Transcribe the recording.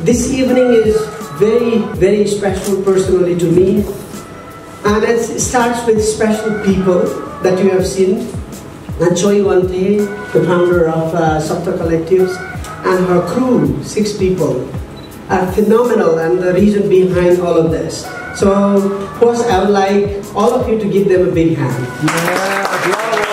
this evening is very, very special personally to me. And it starts with special people that you have seen. Anchoy Wante, the founder of Sapta Collectives, and her crew, 6 people, are phenomenal, and the reason behind all of this. So, first I would like all of you to give them a big hand. Yeah,